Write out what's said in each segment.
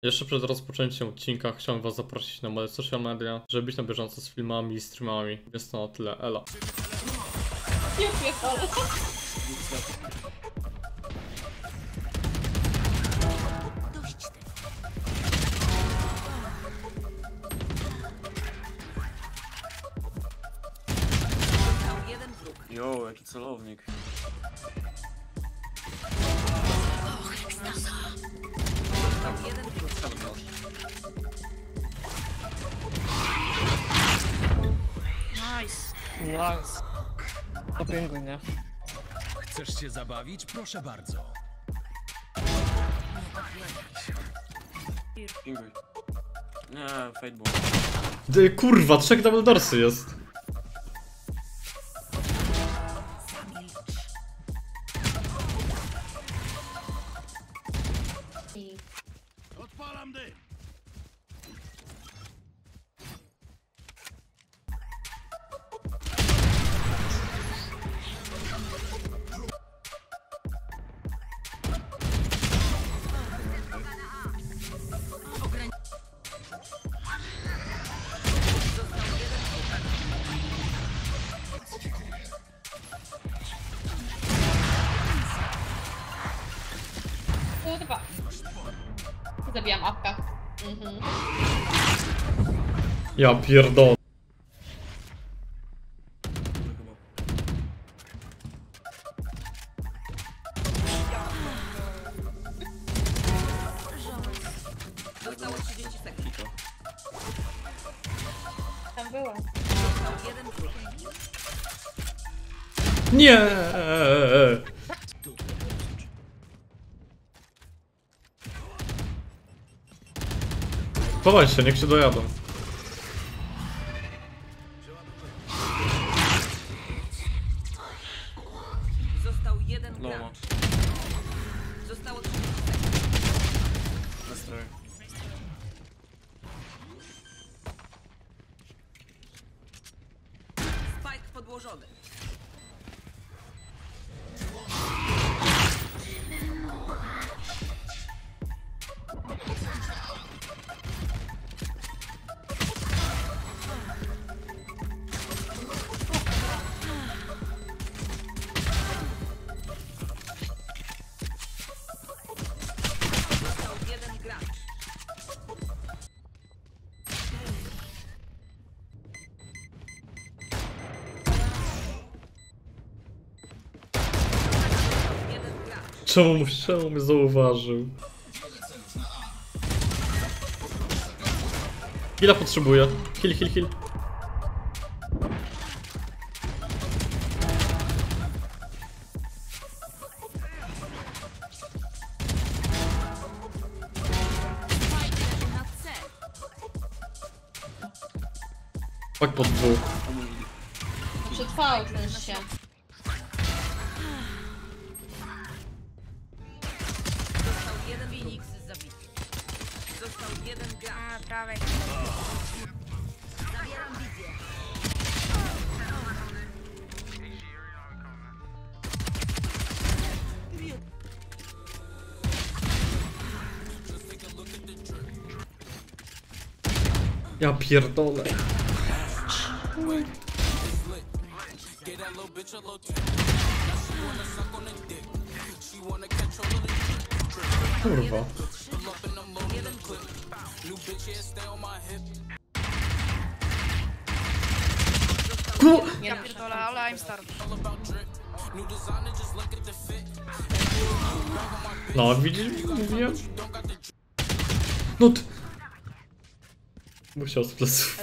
Jeszcze przed rozpoczęciem odcinka chciałem was zaprosić na moje social media, żeby być na bieżąco z filmami i streamami. Jest to na tyle, elo. Nie pierdolę. Jo, jaki celownik. Nice. Popęguj, nie? Chcesz się zabawić? Proszę bardzo. Pinguj. Nie, fadeball. Ty, kurwa, 3 double doorsy jest. Odpalam dym. Kurwa. Zabijam apka. Ja pierdolę. Zostało 30 sekund. Tam była. Jeden wróg. Nie. Chowaj się, niech się dojadą. Został jeden Lomo. gracz. Zostało 30 sekund. Nastroję. Spike podłożony. Został jeden gracz. Jeden gracz. Czemu mnie zauważył? Ile potrzebuję? Heal. Tak po dwóch. Przetrwał ten się. Został jeden Phoenix zabity. Został jeden gracz. Prawej. Zabieram wizję. Ja pierdolę. Kurwa. Ja pierdolę, ale I'm star. No, widzisz, mówiłem? No ty... Musiał z pleców.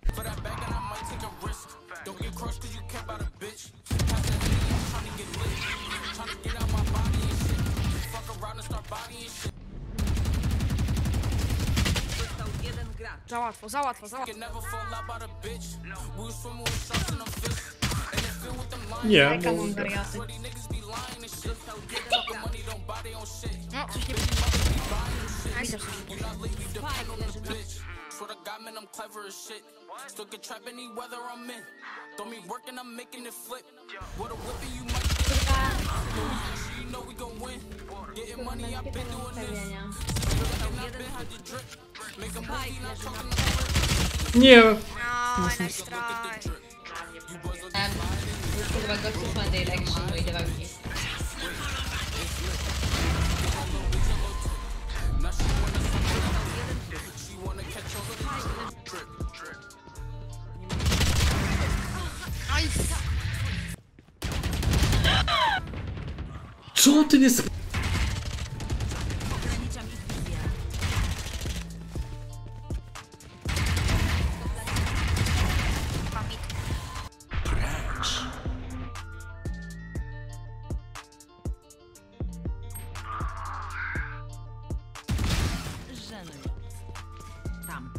Został jeden gracz. Za łatwo. Nie, Jaka bo... mam wariaty. Został jeden gracz. No, coś nie... Widzę coś. Swear to God, man, I'm clever as shit. Still get trap any weather I'm in. Throw me work and I'm making it flip. What a whipping you might get. You know we gon' win. Getting money, I've been doing this. Nie! No, nice try. Kurwa, gościu ma direction, no i dawaj mi. Nice. Co ty nie sp... Tam.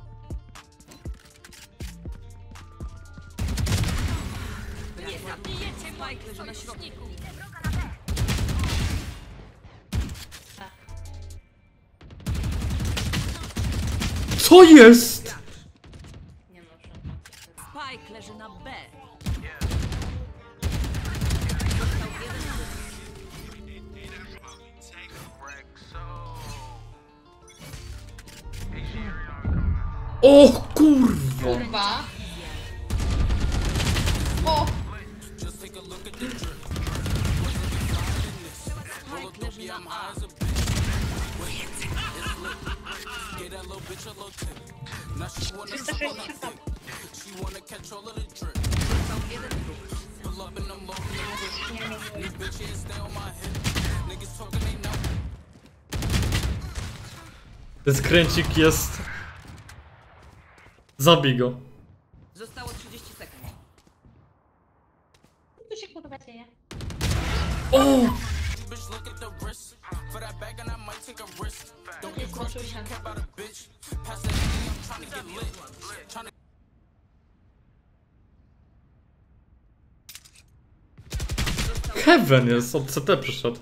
Nie zabijecie Mike leży na środku. Co jest? Nie muszę. Spike leży na B. O kurwa! Kurwa. O! Spike leży na A. Ten skręcik jest... Zabij go. Zostało 30 sekund. Co tu się kurwa dzieje? O! Nie złączył się. Heaven jest, od CT przyszedł.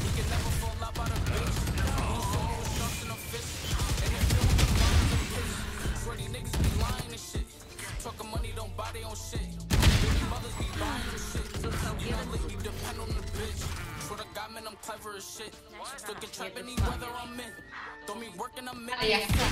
Ale ja chcę.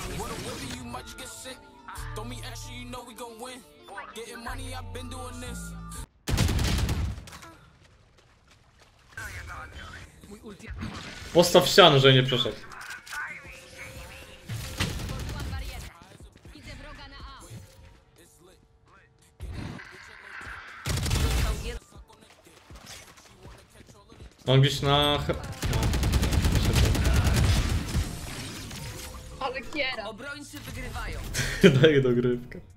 Postaw ścianę, że nie przeszedł. On gdzieś na... Ale kiera. Obrońcy wygrywają. Daję dogrywkę.